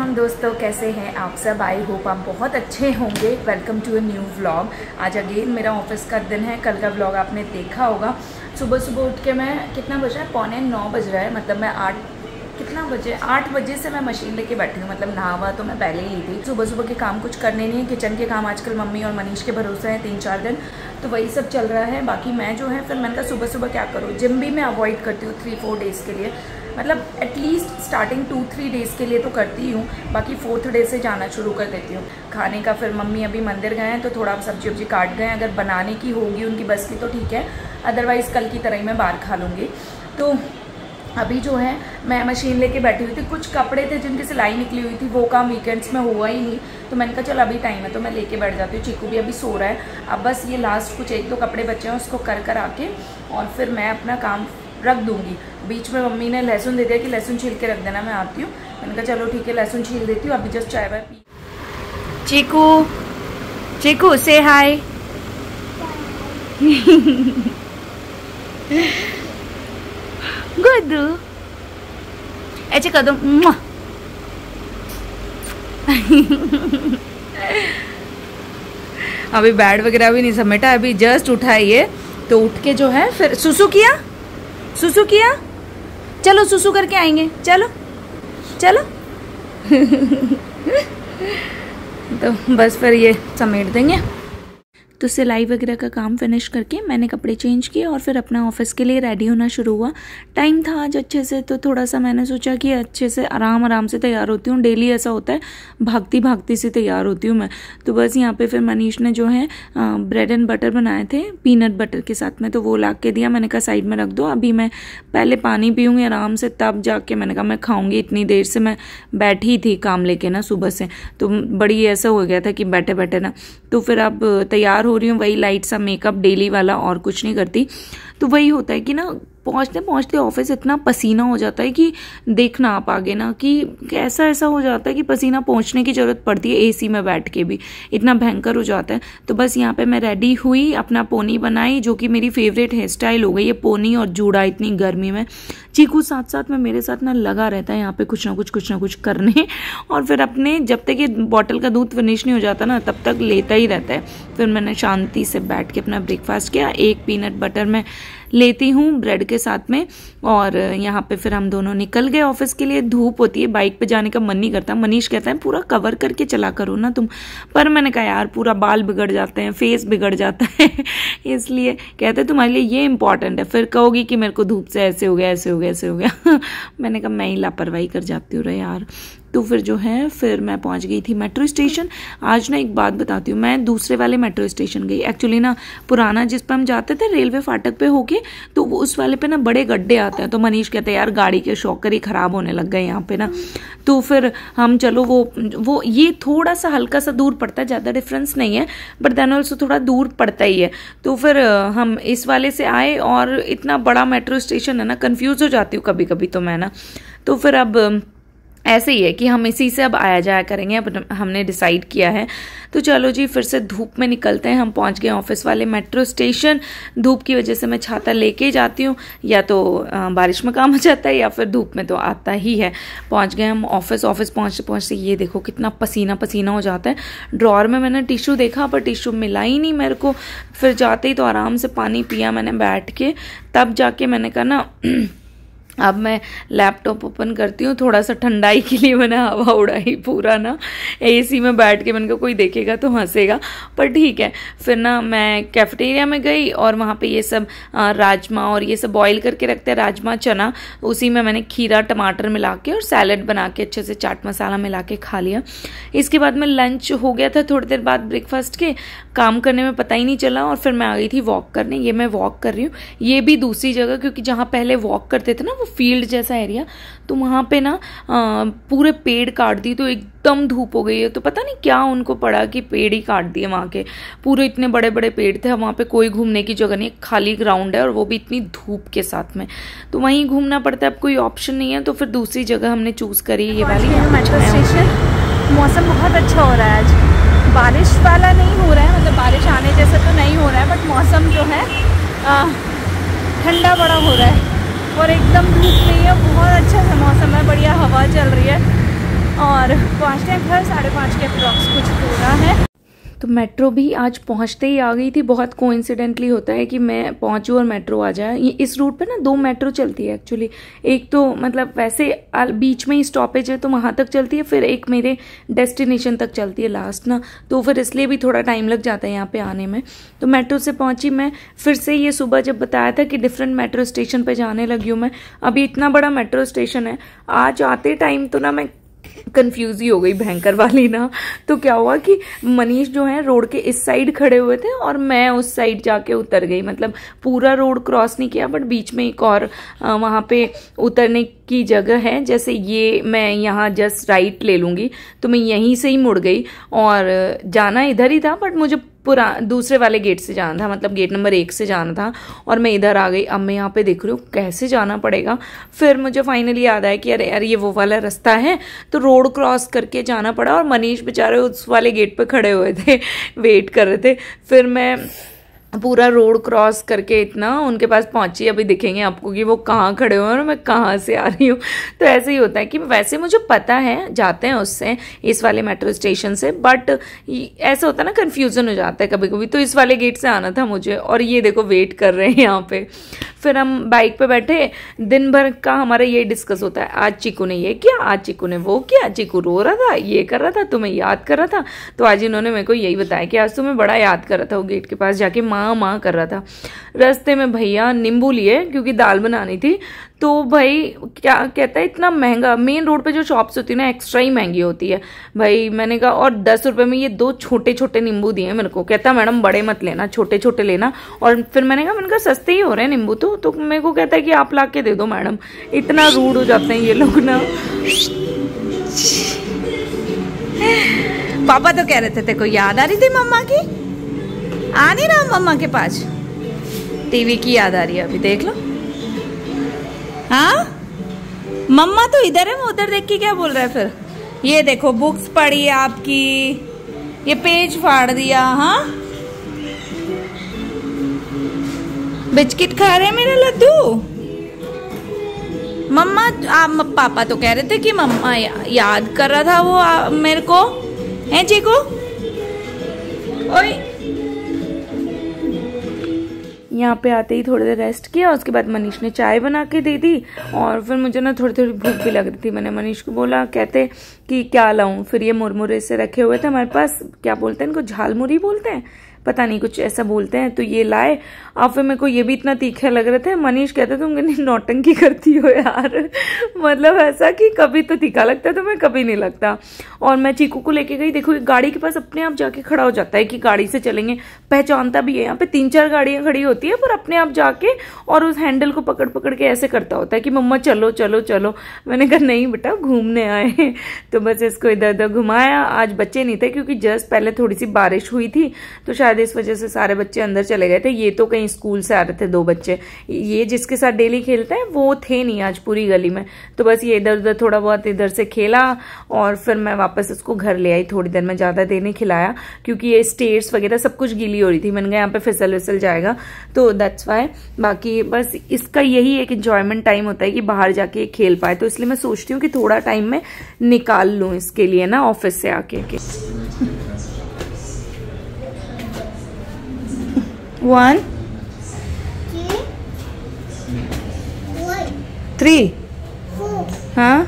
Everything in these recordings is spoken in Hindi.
अस्सलाम दोस्तों, कैसे हैं आप सब। आई होप आप बहुत अच्छे होंगे। Welcome to a new vlog. आज अगेन मेरा ऑफिस का दिन है। कल का व्लॉग आपने देखा होगा। सुबह सुबह उठ के मैं, कितना बज रहा है, 8:45 बज रहा है। मतलब मैं 8 बजे से मैं मशीन लेके बैठी हूँ। मतलब नहावा तो मैं पहले ही ली थी। सुबह सुबह के काम कुछ करने नहीं है। किचन के काम आजकल मम्मी और मनीष के भरोसे हैं 3-4 दिन, तो वही सब चल रहा है। बाकी मैं जो है, फिर मैंने कहा सुबह सुबह क्या करूँ। जिम भी मैं अवॉइड करती हूँ 3-4 डेज़ के लिए। मतलब एटलीस्ट स्टार्टिंग 2-3 डेज़ के लिए तो करती हूँ, बाकी 4th डे से जाना शुरू कर देती हूँ। खाने का फिर मम्मी अभी मंदिर गए हैं तो थोड़ा सब्जी वब्जी काट गए हैं। अगर बनाने की होगी उनकी बस की तो ठीक है, अदरवाइज़ कल की तरह ही मैं बाहर खा लूँगी। तो अभी जो है मैं मशीन लेके बैठी हुई थी। कुछ कपड़े थे जिनकी सिलाई निकली हुई थी, वो काम वीकेंड्स में हुआ ही नहीं, तो मैंने कहा चल अभी टाइम है तो मैं लेके बैठ जाती हूँ। चीकू भी अभी सो रहा है। अब बस ये लास्ट कुछ 1-2 कपड़े बचे हैं, उसको कर आके और फिर मैं अपना काम रख दूँगी। बीच में मम्मी ने लहसुन दे दिया कि लहसुन छील के रख देना, मैं आती हूँ। मैंने कहा चलो ठीक है, लहसुन छील देती हूँ। अभी जस्ट चाय वाय पी। चीकू से हाय। गुड्डू ऐसे कर दो। अभी बेड वगैरह भी नहीं समेटा, अभी जस्ट उठा ये। तो उठ के जो है फिर सुसु किया। चलो सुसु करके आएंगे, चलो चलो। तो बस फिर ये समेट देंगे। तो सिलाई वगैरह का काम फिनिश करके मैंने कपड़े चेंज किए और फिर अपना ऑफिस के लिए रेडी होना शुरू हुआ। टाइम था आज अच्छे से, तो थोड़ा सा मैंने सोचा कि अच्छे से आराम से तैयार होती हूँ। डेली ऐसा होता है, भागती से तैयार होती हूँ मैं। तो बस यहाँ पे फिर मनीष ने जो है ब्रेड एंड बटर बनाए थे पीनट बटर के साथ में, तो वो ला के दिया। मैंने कहा साइड में रख दो, अभी मैं पहले पानी पीऊँगी आराम से, तब जाके मैंने कहा मैं खाऊँगी। इतनी देर से मैं बैठी थी काम लेके ना सुबह से, तो बड़ी ऐसा हो गया था कि बैठे बैठे ना। तो फिर अब तैयार हो रही हूँ, वही लाइट सा मेकअप डेली वाला, और कुछ नहीं करती। तो वही होता है कि ना पहुँचते पहुँचते ऑफिस इतना पसीना हो जाता है कि देखना आप आगे ना कि ऐसा हो जाता है कि पसीना पहुँचने की ज़रूरत पड़ती है। एसी में बैठ के भी इतना भयंकर हो जाता है। तो बस यहाँ पे मैं रेडी हुई, अपना पोनी बनाई, जो कि मेरी फेवरेट हेयर स्टाइल हो गई है, पोनी और जूड़ा इतनी गर्मी में। चीकू साथ साथ में मेरे साथ ना लगा रहता है यहाँ पे कुछ ना कुछ करने, और फिर अपने जब तक ये बॉटल का दूध फिनिश नहीं हो जाता ना तब तक लेता ही रहता है। फिर मैंने शांति से बैठ के अपना ब्रेकफास्ट किया। एक पीनट बटर में लेती हूँ ब्रेड के साथ में, और यहाँ पे फिर हम दोनों निकल गए ऑफिस के लिए। धूप होती है, बाइक पे जाने का मन नहीं करता। मनीष कहता है पूरा कवर करके चला करो ना तुम, पर मैंने कहा यार पूरा बाल बिगड़ जाते हैं, फेस बिगड़ जाता है। इसलिए कहते हैं तुम्हारे लिए ये इंपॉर्टेंट है, फिर कहोगी कि मेरे को धूप से ऐसे हो गया। मैंने कहा मैं ही लापरवाही कर जाती हूँ रे यार। तो फिर जो है फिर मैं पहुंच गई थी मेट्रो स्टेशन। आज ना एक बात बताती हूँ, मैं दूसरे वाले मेट्रो स्टेशन गई। एक्चुअली ना पुराना जिस पर हम जाते थे रेलवे फाटक पे होके, तो वो उस वाले पे ना बड़े गड्ढे आते हैं। तो मनीष कहते हैं यार गाड़ी के शॉकर ही खराब होने लग गए यहाँ पे ना। तो फिर हम चलो वो ये थोड़ा सा हल्का सा दूर पड़ता है, ज़्यादा डिफरेंस नहीं है, बट देन ऑल्सो थोड़ा दूर पड़ता ही है। तो फिर हम इस वाले से आए, और इतना बड़ा मेट्रो स्टेशन है ना, कन्फ्यूज़ हो जाती हूँ कभी कभी तो मैं ना। तो फिर अब ऐसे ही है कि हम इसी से अब आया जाया करेंगे, अब हमने डिसाइड किया है। तो चलो जी फिर से धूप में निकलते हैं। हम पहुंच गए ऑफिस वाले मेट्रो स्टेशन। धूप की वजह से मैं छाता लेके जाती हूँ, या तो बारिश में काम हो जाता है या फिर धूप में तो आता ही है। पहुंच गए हम ऑफिस पहुंचते ये देखो कितना पसीना हो जाता है। ड्रॉअर में मैंने टिश्यू देखा पर टिश्यू मिला ही नहीं मेरे को। फिर जाते ही तो आराम से पानी पिया मैंने बैठ के, तब जाके मैंने कहा ना अब मैं लैपटॉप ओपन करती हूँ। थोड़ा सा ठंडाई के लिए मैंने हवा उड़ाई पूरा ना एसी में बैठ के। मैंने कहा कोई देखेगा तो हंसेगा, पर ठीक है। फिर ना मैं कैफेटेरिया में गई और वहाँ पे ये सब राजमा और ये सब बॉईल करके रखते हैं, राजमा चना, उसी में मैंने खीरा टमाटर मिला के और सैलड बना के अच्छे से चाट मसाला मिला के खा लिया। इसके बाद में लंच हो गया था थोड़ी देर बाद ब्रेकफास्ट के। काम करने में पता ही नहीं चला, और फिर मैं आ गई थी वॉक करने। ये मैं वॉक कर रही हूँ, ये भी दूसरी जगह, क्योंकि जहाँ पहले वॉक करते थे ना वो फील्ड जैसा एरिया, तो वहाँ पे ना पूरे पेड़ काट दिए, तो एकदम धूप हो गई है। तो पता नहीं क्या उनको पड़ा कि पेड़ ही काट दिए वहाँ के। पूरे इतने बड़े बड़े पेड़ थे, वहाँ पे कोई घूमने की जगह नहीं, खाली ग्राउंड है, और वो भी इतनी धूप के साथ में, तो वहीं घूमना पड़ता है। अब कोई ऑप्शन नहीं है, तो फिर दूसरी जगह हमने चूज़ करी ये वाली मेट्रो स्टेशन। मौसम बहुत अच्छा हो रहा है आज, बारिश वाला नहीं हो रहा है, मतलब बारिश आने जैसा तो नहीं हो रहा है, बट मौसम जो है ठंडा बड़ा हो रहा है और एकदम धूप नहीं है। बहुत अच्छा सा मौसम है, बढ़िया हवा चल रही है। और और पहुँचते हैं घर 5:30 के अप्रॉक्स कुछ हो रहा है। तो मेट्रो भी आज पहुंचते ही आ गई थी। बहुत कोइंसिडेंटली होता है कि मैं पहुंचूं और मेट्रो आ जाए। ये इस रूट पे ना 2 मेट्रो चलती है एक्चुअली। एक तो मतलब वैसे बीच में ही स्टॉपेज है तो वहां तक चलती है, फिर एक मेरे डेस्टिनेशन तक चलती है लास्ट ना, तो फिर इसलिए भी थोड़ा टाइम लग जाता है यहाँ पे आने में। तो मेट्रो से पहुंची मैं। फिर से ये सुबह जब बताया था कि डिफरेंट मेट्रो स्टेशन पर जाने लगी हूँ मैं। अभी इतना बड़ा मेट्रो स्टेशन है। आज आते टाइम तो ना मैं कंफ्यूज ही हो गई भयंकर वाली ना। तो क्या हुआ कि मनीष जो है रोड के इस साइड खड़े हुए थे और मैं उस साइड जाके उतर गई। मतलब पूरा रोड क्रॉस नहीं किया, बट बीच में एक और वहां पे उतरने की जगह है। जैसे ये मैं यहाँ जस्ट राइट ले लूंगी तो मैं यहीं से ही मुड़ गई और जाना इधर ही था, बट मुझे पूरा दूसरे वाले गेट से जाना था, मतलब गेट नंबर 1 से जाना था और मैं इधर आ गई। अब मैं यहाँ पे देख रही हूँ कैसे जाना पड़ेगा। फिर मुझे फाइनली याद आया कि अरे यार ये वो वाला रास्ता है, तो रोड क्रॉस करके जाना पड़ा। और मनीष बेचारे उस वाले गेट पे खड़े हुए थे, वेट कर रहे थे। फिर मैं पूरा रोड क्रॉस करके इतना उनके पास पहुंची। अभी दिखेंगे आपको कि वो कहाँ खड़े हुए हैं और मैं कहाँ से आ रही हूँ। तो ऐसे ही होता है कि वैसे मुझे पता है जाते हैं उससे, इस वाले मेट्रो स्टेशन से, बट ऐसा होता है ना कन्फ्यूजन हो जाता है कभी कभी। तो इस वाले गेट से आना था मुझे और ये देखो वेट कर रहे हैं यहाँ पे। फिर हम बाइक पे बैठे, दिन भर का हमारा ये डिस्कस होता है, आज चीकू ने ये किया, आज चीकू ने वो किया, चीकू रो रहा था, ये कर रहा था, तुम्हें याद कर रहा था। तो आज इन्होंने मेरे को यही बताया कि आज तुम्हें बड़ा याद कर रहा था, वो गेट के पास जाके माँ माँ कर रहा था। रास्ते में भैया नींबू लिए क्योंकि दाल बनानी थी। तो भाई क्या कहता है, इतना महंगा, मेन रोड पे जो शॉप्स होती है ना एक्स्ट्रा ही महंगी होती है भाई। मैंने कहा और 10 रुपए में ये 2 छोटे छोटे नींबू दिए मेरे को। कहता मैडम बड़े मत लेना, छोटे छोटे लेना। और फिर मैंने कहा सस्ते ही हो रहे हैं नींबू तो मेरे को कहता है कि आप ला के दे दो मैडम। इतना रूड हो जाते हैं ये लोग ना। पापा तो कह रहे थे तेरे को याद आ रही थी मम्मा की, आ नहीं रहा मम्मा के पास, टीवी की याद आ रही है अभी, देख लो। हाँ मम्मा तो इधर है, मैं उधर देख के क्या बोल रहा है फिर। ये देखो बुक्स पड़ी है आपकी, ये पेज फाड़ दिया। हाँ बिस्किट खा रहे मेरा लड्डू। मम्मा पापा तो कह रहे थे कि मम्मा याद कर रहा था वो मेरे को, है चीकू। ओए यहाँ पे आते ही थोड़ी देर रेस्ट किया, उसके बाद मनीष ने चाय बना के दे दी। और फिर मुझे ना थोड़ी थोड़ी भूख भी लग रही थी। मैंने मनीष को बोला, कहते कि क्या लाऊं। फिर ये मुरमुरे से रखे हुए थे हमारे पास, क्या बोलते हैं इनको, झालमुरी बोलते हैं, पता नहीं कुछ ऐसा बोलते हैं। तो ये लाए। अब फिर मेरे को ये भी इतना तीखे लग रहे थे। मनीष कहते तुम कितनी नौटंकी करती हो यार। मतलब ऐसा कि कभी तो तीखा लगता है तुम्हें, कभी नहीं लगता। और मैं चीकू को लेके गई, देखो गाड़ी के पास अपने आप जाके खड़ा हो जाता है कि गाड़ी से चलेंगे, पहचानता भी है। यहाँ पे 3-4 गाड़ियां खड़ी होती है पर अपने आप जाके और उस हैंडल को पकड़ पकड़ के ऐसे करता होता है कि मम्मा चलो चलो चलो। मैंने कहा नहीं बेटा घूमने आए। तो बस इसको इधर उधर घुमाया। आज बच्चे नहीं थे क्योंकि जस्ट पहले थोड़ी सी बारिश हुई थी, तो शायद इस वजह से सारे बच्चे अंदर चले गए थे। ये तो कहीं स्कूल से आ रहे थे 2 बच्चे, ये जिसके साथ डेली खेलते हैं वो थे नहीं आज पूरी गली में। तो बस ये इधर उधर थोड़ा बहुत इधर से खेला और फिर मैं वापस इसको घर ले आई। थोड़ी देर में ज्यादा देर नहीं खिलाया क्योंकि ये स्टेयर्स वगैरह सब कुछ गीली हो रही थी। मैंने कहा यहाँ पे फिसल विसल जाएगा, तो दैट्स वाई। बाकी बस इसका यही एक एंजॉयमेंट टाइम होता है कि बाहर जाके खेल पाए, तो इसलिए मैं सोचती हूँ कि थोड़ा टाइम में निकाल लूँ इसके लिए ना ऑफिस से आके। 1 3 हाँ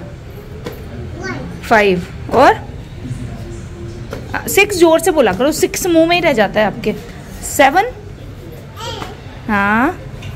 5 और 6, जोर से बोला करो, 6 मुंह में ही रह जाता है आपके। 7 हाँ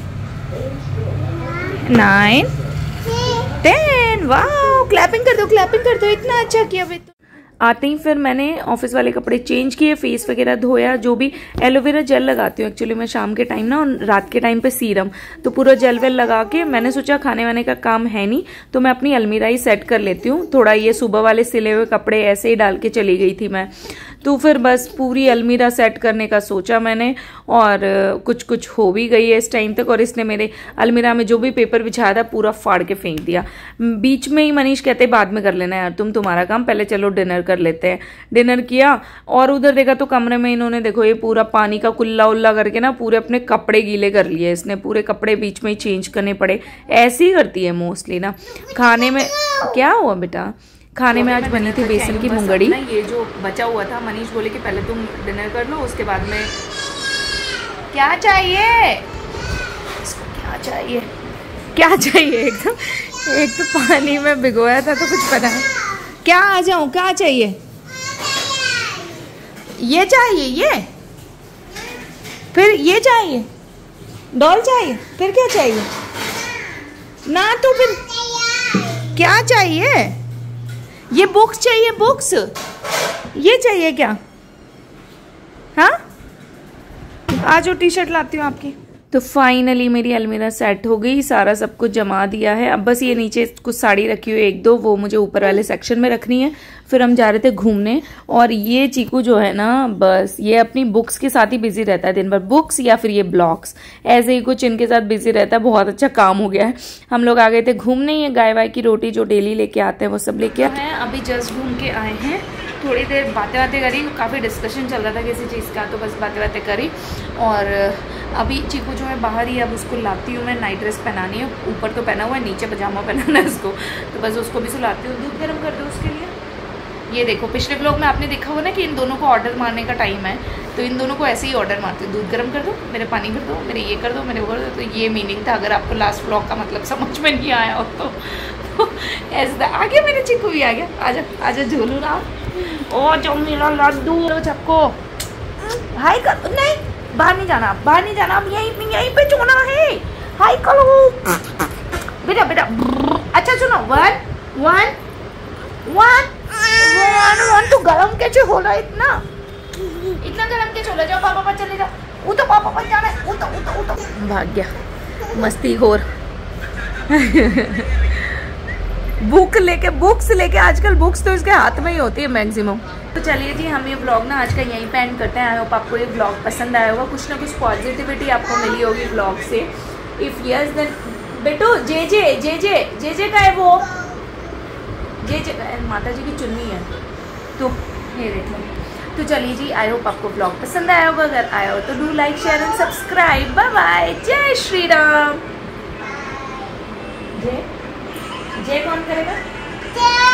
9 10। वाह क्लैपिंग कर दो, क्लैपिंग कर दो, इतना अच्छा किया अभी तो। आते ही फिर मैंने ऑफिस वाले कपड़े चेंज किए, फेस वगैरह धोया। जो भी एलोवेरा जेल लगाती हूँ एक्चुअली मैं शाम के टाइम ना, और रात के टाइम पे सीरम, तो पूरा जेल वेल लगा के मैंने सोचा खाने वाने का काम है नहीं तो मैं अपनी अलमीरा ही सेट कर लेती हूँ। थोड़ा ये सुबह वाले सिले हुए कपड़े ऐसे ही डाल के चली गई थी मैं। तो फिर बस पूरी अलमीरा सेट करने का सोचा मैंने और कुछ कुछ हो भी गई है इस टाइम तक। और इसने मेरे अलमीरा में जो भी पेपर बिछाया था पूरा फाड़ के फेंक दिया। बीच में ही मनीष कहते बाद में कर लेना यार तुम्हारा काम, पहले चलो डिनर कर लेते हैं। डिनर किया और उधर देखा तो कमरे में इन्होंने देखो ये पूरा पानी का कुल्ला उल्ला करके ना पूरे अपने कपड़े गीले कर लिए। इसने पूरे कपड़े बीच में ही चेंज करने पड़े। ऐसी ही करती है मोस्टली ना। खाने में क्या हुआ बेटा, खाने में आज बनी थी बेसन की मुंगड़ी। ये जो बचा हुआ था, मनीष बोले कि पहले तुम डिनर कर लो, उसके बाद में क्या चाहिए, क्या चाहिए, क्या चाहिए, एकदम एक तो पानी में भिगोया था तो कुछ पता नहीं क्या। आ जाऊं, क्या चाहिए, ये चाहिए, ये फिर ये चाहिए, डॉल चाहिए, फिर क्या चाहिए ना, तो फिर क्या चाहिए, ये बुक्स चाहिए, बुक्स ये चाहिए क्या, हाँ आ जाओ, टी शर्ट लाती हूँ आपकी। तो फाइनली मेरी अलमीरा सेट हो गई, सारा सब कुछ जमा दिया है। अब बस ये नीचे कुछ साड़ी रखी हुई एक दो, वो मुझे ऊपर वाले सेक्शन में रखनी है। फिर हम जा रहे थे घूमने, और ये चीकू जो है ना, बस ये अपनी बुक्स के साथ ही बिजी रहता है दिन भर, बुक्स या फिर ये ब्लॉग्स, ऐसे ही कुछ इनके साथ बिजी रहता है। बहुत अच्छा काम हो गया है। हम लोग आ गए थे घूमने, ये गाय वाय की रोटी जो डेली लेके आते हैं वो सब लेके आए हैं। अभी जस्ट घूम के आए हैं, थोड़ी देर बातें बातें करी, काफ़ी डिस्कशन चल रहा था किसी चीज़ का, तो बस बातें बातें करी। और अभी चीकू जो है बाहर ही, अब उसको लाती हूँ मैं, नाइट ड्रेस पहनानी है, ऊपर तो पहना हुआ है, नीचे पजामा पहनाना है उसको, तो बस उसको भी सुलाती हूँ। दूध गर्म कर दो उसके लिए। ये देखो, पिछले ब्लॉग में आपने देखा हुआ ना कि इन दोनों को ऑर्डर मारने का टाइम है, तो इन दोनों को ऐसे ही ऑर्डर मारते, दूध गर्म कर दो, मेरे पानी कर दो, मेरे ये कर दो, मेरे वो कर दो। तो ये मीनिंग था, अगर आपको लास्ट ब्लॉग का मतलब समझ में नहीं आया हो तो ऐसा। आ गया मेरे चिक्कू भी आ गया, आजा आजा झोलू ना, ओ जो मेरा लड्डू सबको हाय कर, नहीं बाहर नहीं जाना, बाहर नहीं जाना, अब यहीं पे चोना है, हाय करो बेटा बेटा। अच्छा सुनो, वन वन वन वन, तो गरम कैसे हो रहा है इतना, इतना गरम कैसे हो रहा है, जाओ पापा पास चले जाओ, वो तो पापा पास जाना है, वो तो भाग गया मस्ती खोर। बुक्स लेके आजकल बुक्स तो इसके हाथ में ही होती है मैक्सिमम। तो चलिए जी, हम ये व्लॉग ना आज का यहीं पे एंड करते हैं। आई होप आपको ये व्लॉग पसंद आया होगा, कुछ ना कुछ पॉजिटिविटी आपको मिली होगी व्लॉग से। इफ यस देन बेटू जे जे का है, वो जे माता जी की चुन्नी है, तो ये देखो। तो चलिए जी, आई होप आपको व्लॉग पसंद आया होगा, अगर आया हो तो do like share and subscribe. Bye bye, जय श्री राम। जय कौन करेगा?